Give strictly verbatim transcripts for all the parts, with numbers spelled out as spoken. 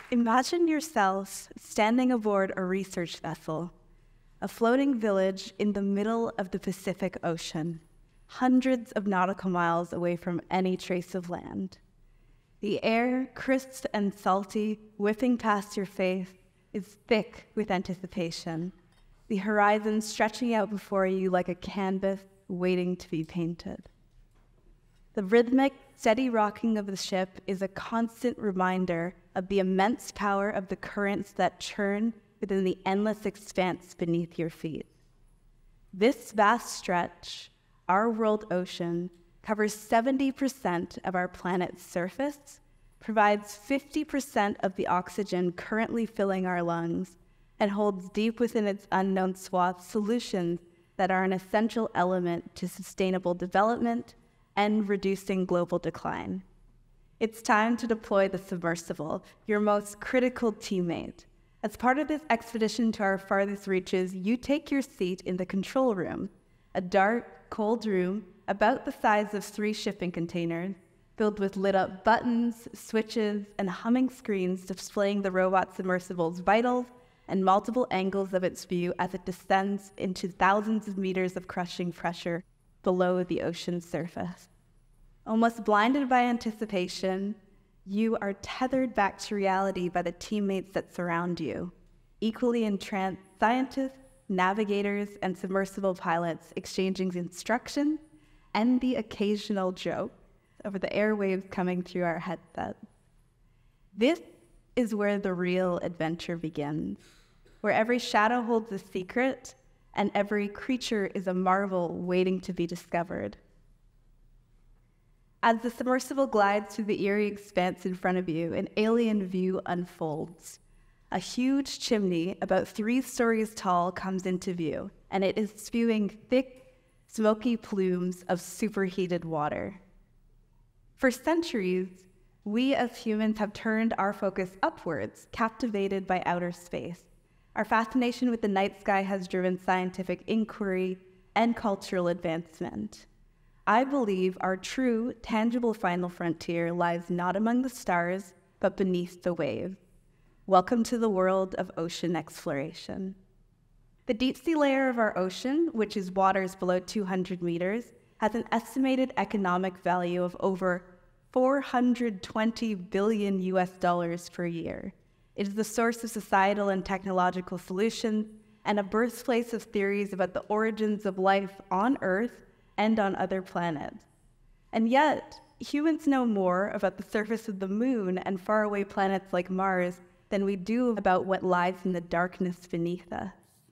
Imagine yourself standing aboard a research vessel, a floating village in the middle of the Pacific Ocean, hundreds of nautical miles away from any trace of land. The air, crisp and salty, whipping past your face, is thick with anticipation, the horizon stretching out before you like a canvas waiting to be painted. The rhythmic, steady rocking of the ship is a constant reminder of the immense power of the currents that churn within the endless expanse beneath your feet. This vast stretch, our world ocean, covers seventy percent of our planet's surface, provides fifty percent of the oxygen currently filling our lungs, and holds deep within its unknown swath solutions that are an essential element to sustainable development and reducing global decline. It's time to deploy the submersible, your most critical teammate. As part of this expedition to our farthest reaches, you take your seat in the control room, a dark, cold room about the size of three shipping containers, filled with lit-up buttons, switches, and humming screens displaying the robot submersible's vitals and multiple angles of its view as it descends into thousands of meters of crushing pressure below the ocean's surface. Almost blinded by anticipation, you are tethered back to reality by the teammates that surround you. Equally entranced scientists, navigators, and submersible pilots exchanging instructions and the occasional joke over the airwaves coming through our headsets. This is where the real adventure begins, where every shadow holds a secret and every creature is a marvel waiting to be discovered. As the submersible glides through the eerie expanse in front of you, an alien view unfolds. A huge chimney, about three stories tall, comes into view, and it is spewing thick, smoky plumes of superheated water. For centuries, we as humans have turned our focus upwards, captivated by outer space. Our fascination with the night sky has driven scientific inquiry and cultural advancement. I believe our true, tangible final frontier lies not among the stars, but beneath the waves. Welcome to the world of ocean exploration. The deep sea layer of our ocean, which is waters below two hundred meters, has an estimated economic value of over four hundred twenty billion U S dollars per year. It is the source of societal and technological solutions and a birthplace of theories about the origins of life on Earth and on other planets. And yet, humans know more about the surface of the moon and faraway planets like Mars than we do about what lies in the darkness beneath us.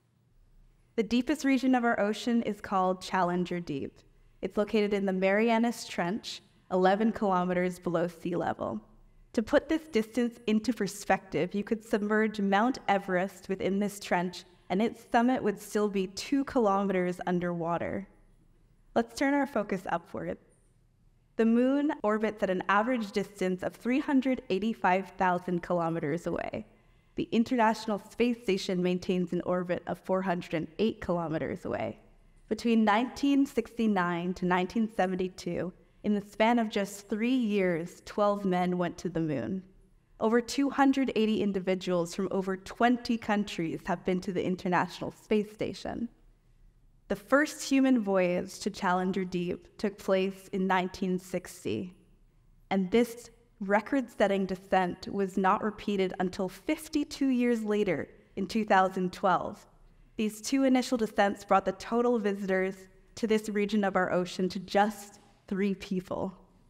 The deepest region of our ocean is called Challenger Deep. It's located in the Marianas Trench, eleven kilometers below sea level. To put this distance into perspective, you could submerge Mount Everest within this trench, and its summit would still be two kilometers underwater. Let's turn our focus upward. The moon orbits at an average distance of three hundred eighty-five thousand kilometers away. The International Space Station maintains an orbit of four hundred eight kilometers away. Between nineteen sixty-nine to nineteen seventy-two, in the span of just three years, twelve men went to the moon. Over two hundred eighty individuals from over twenty countries have been to the International Space Station. The first human voyage to Challenger Deep took place in nineteen sixty, and this record-setting descent was not repeated until fifty-two years later in two thousand twelve. These two initial descents brought the total visitors to this region of our ocean to just three people.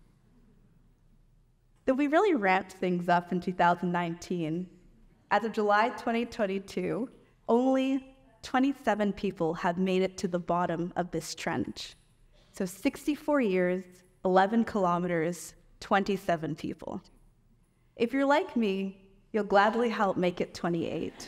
Though we really ramped things up in two thousand nineteen, as of July twenty twenty-two, only twenty-seven people have made it to the bottom of this trench. So sixty-four years, eleven kilometers, twenty-seven people. If you're like me, you'll gladly help make it twenty-eight.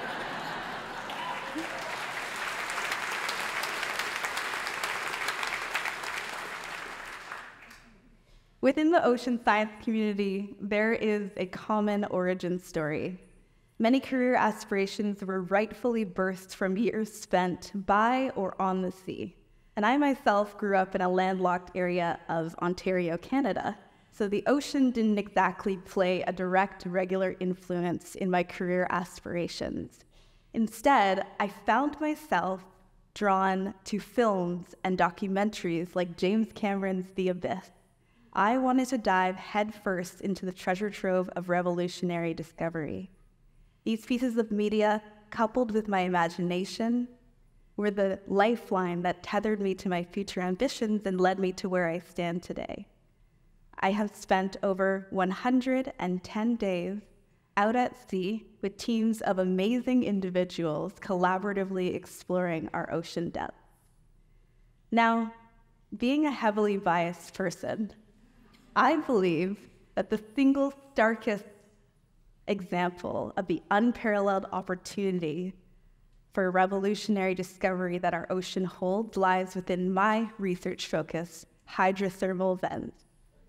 Within the ocean science community, there is a common origin story. Many career aspirations were rightfully birthed from years spent by or on the sea. And I myself grew up in a landlocked area of Ontario, Canada. so the ocean didn't exactly play a direct, regular influence in my career aspirations. Instead, I found myself drawn to films and documentaries like James Cameron's The Abyss. I wanted to dive headfirst into the treasure trove of revolutionary discovery. These pieces of media, coupled with my imagination, were the lifeline that tethered me to my future ambitions and led me to where I stand today. I have spent over one hundred ten days out at sea with teams of amazing individuals collaboratively exploring our ocean depths. Now, being a heavily biased person, I believe that the single starkest example of the unparalleled opportunity for revolutionary discovery that our ocean holds lies within my research focus, hydrothermal vents.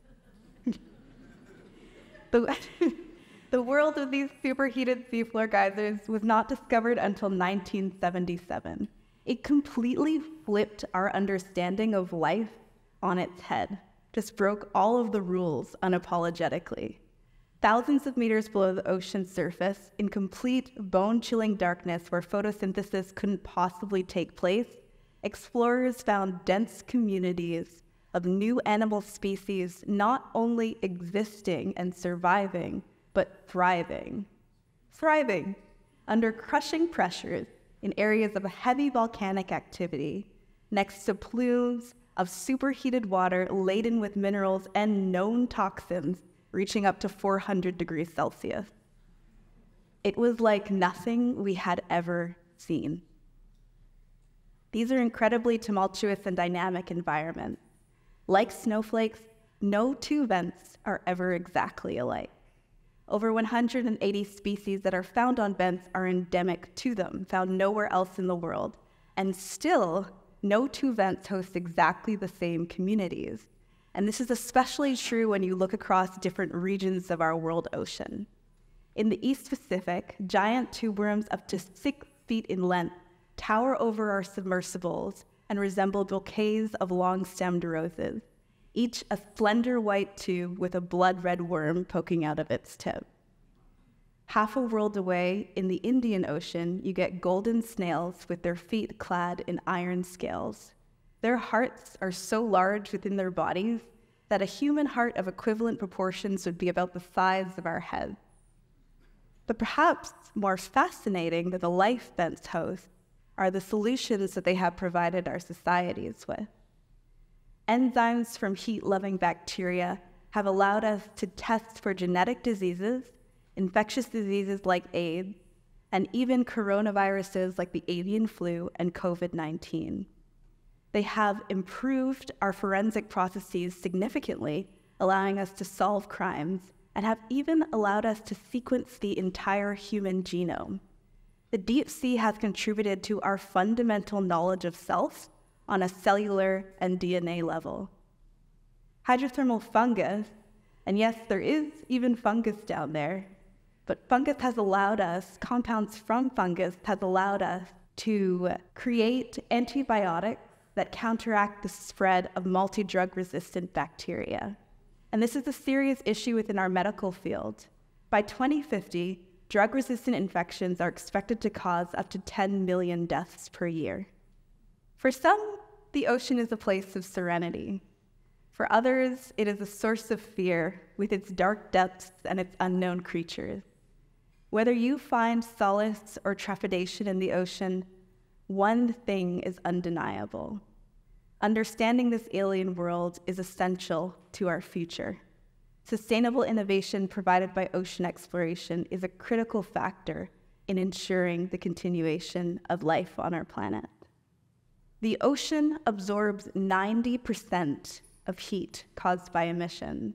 the, the world of these superheated seafloor geysers was not discovered until nineteen seventy-seven. It completely flipped our understanding of life on its head, just broke all of the rules unapologetically. Thousands of meters below the ocean's surface, in complete bone-chilling darkness where photosynthesis couldn't possibly take place, explorers found dense communities of new animal species not only existing and surviving, but thriving. Thriving under crushing pressures in areas of heavy volcanic activity, next to plumes of superheated water laden with minerals and known toxins reaching up to four hundred degrees Celsius. It was like nothing we had ever seen. These are incredibly tumultuous and dynamic environments. Like snowflakes, no two vents are ever exactly alike. Over one hundred eighty species that are found on vents are endemic to them, found nowhere else in the world. And still, no two vents host exactly the same communities. And this is especially true when you look across different regions of our world ocean. In the East Pacific, giant tube worms up to six feet in length tower over our submersibles and resemble bouquets of long-stemmed roses, each a slender white tube with a blood-red worm poking out of its tip. Half a world away, in the Indian Ocean, you get golden snails with their feet clad in iron scales. Their hearts are so large within their bodies that a human heart of equivalent proportions would be about the size of our head. But perhaps more fascinating than the life vents host are the solutions that they have provided our societies with. Enzymes from heat-loving bacteria have allowed us to test for genetic diseases, infectious diseases like AIDS, and even coronaviruses like the avian flu and COVID nineteen. They have improved our forensic processes significantly, allowing us to solve crimes, and have even allowed us to sequence the entire human genome. The deep sea has contributed to our fundamental knowledge of self on a cellular and D N A level. Hydrothermal fungus, and yes, there is even fungus down there, but fungus has allowed us, compounds from fungus has allowed us to create antibiotics that counteract the spread of multi-drug resistant bacteria. And this is a serious issue within our medical field. By twenty fifty, drug-resistant infections are expected to cause up to ten million deaths per year. For some, the ocean is a place of serenity. For others, it is a source of fear with its dark depths and its unknown creatures. Whether you find solace or trepidation in the ocean, one thing is undeniable. Understanding this alien world is essential to our future. Sustainable innovation provided by ocean exploration is a critical factor in ensuring the continuation of life on our planet. The ocean absorbs ninety percent of heat caused by emissions.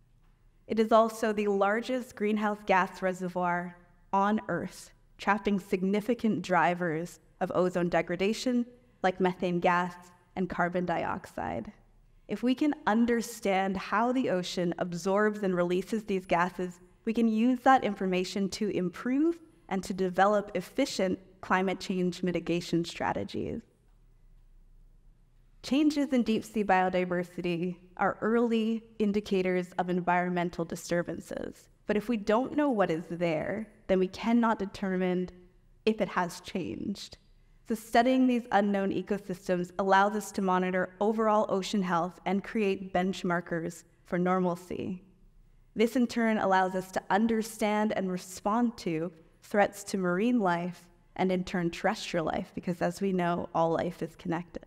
It is also the largest greenhouse gas reservoir on Earth, trapping significant drivers of ozone degradation like methane gas and carbon dioxide. If we can understand how the ocean absorbs and releases these gases, we can use that information to improve and to develop efficient climate change mitigation strategies. Changes in deep sea biodiversity are early indicators of environmental disturbances. But if we don't know what is there, then we cannot determine if it has changed. So studying these unknown ecosystems allows us to monitor overall ocean health and create benchmarkers for normalcy. This in turn allows us to understand and respond to threats to marine life and in turn terrestrial life, because as we know, all life is connected.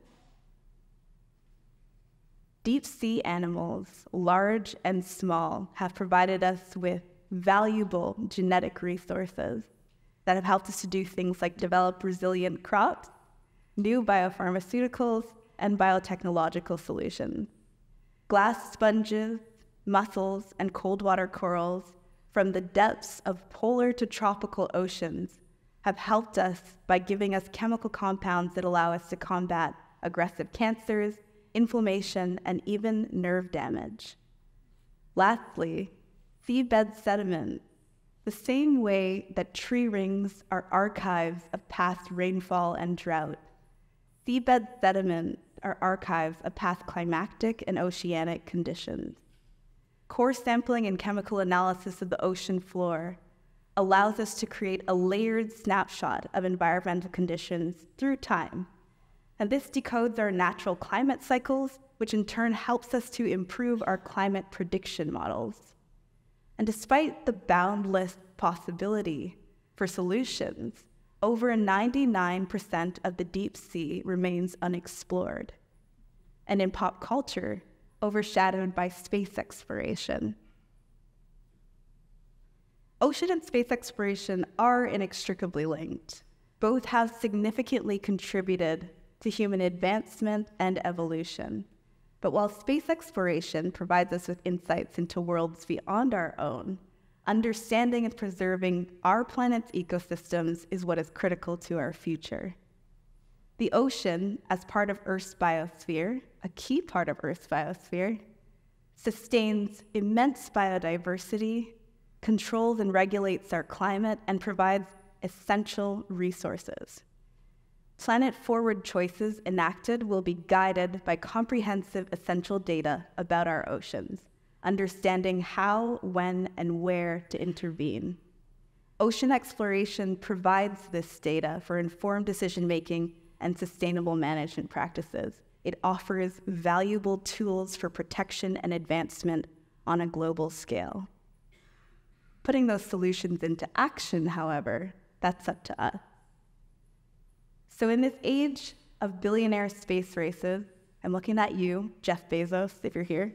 Deep sea animals, large and small, have provided us with valuable genetic resources that have helped us to do things like develop resilient crops, new biopharmaceuticals, and biotechnological solutions. Glass sponges, mussels, and cold water corals from the depths of polar to tropical oceans have helped us by giving us chemical compounds that allow us to combat aggressive cancers, inflammation, and even nerve damage. Lastly, seabed sediment. The same way that tree rings are archives of past rainfall and drought, seabed sediment are archives of past climatic and oceanic conditions. Core sampling and chemical analysis of the ocean floor allows us to create a layered snapshot of environmental conditions through time. And this decodes our natural climate cycles, which in turn helps us to improve our climate prediction models. And despite the boundless possibility for solutions, over ninety-nine percent of the deep sea remains unexplored. And in pop culture, overshadowed by space exploration. Ocean and space exploration are inextricably linked. Both have significantly contributed to human advancement and evolution. But while space exploration provides us with insights into worlds beyond our own, understanding and preserving our planet's ecosystems is what is critical to our future. The ocean, as part of Earth's biosphere, a key part of Earth's biosphere, sustains immense biodiversity, controls and regulates our climate, and provides essential resources. Planet-forward choices enacted will be guided by comprehensive essential data about our oceans, understanding how, when, and where to intervene. Ocean exploration provides this data for informed decision-making and sustainable management practices. It offers valuable tools for protection and advancement on a global scale. Putting those solutions into action, however, that's up to us. So in this age of billionaire space races, I'm looking at you, Jeff Bezos, if you're here.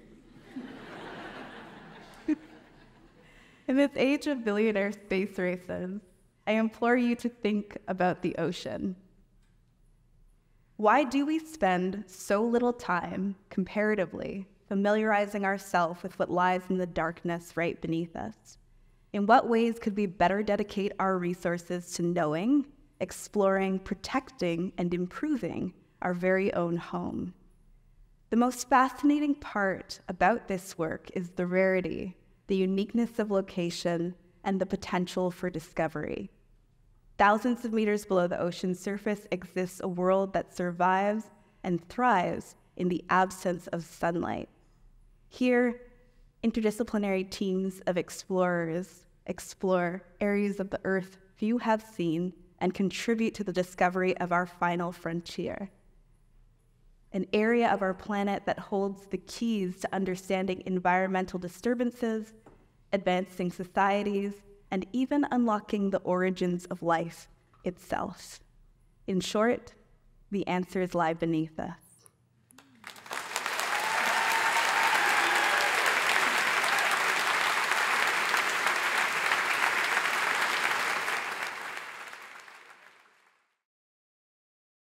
In this age of billionaire space races, I implore you to think about the ocean. Why do we spend so little time, comparatively, familiarizing ourselves with what lies in the darkness right beneath us? In what ways could we better dedicate our resources to knowing, exploring, protecting, and improving our very own home? The most fascinating part about this work is the rarity, the uniqueness of location, and the potential for discovery. Thousands of meters below the ocean's surface exists a world that survives and thrives in the absence of sunlight. Here, interdisciplinary teams of explorers explore areas of the Earth few have seen and contribute to the discovery of our final frontier. An area of our planet that holds the keys to understanding environmental disturbances, advancing societies, and even unlocking the origins of life itself. In short, the answers lie beneath us.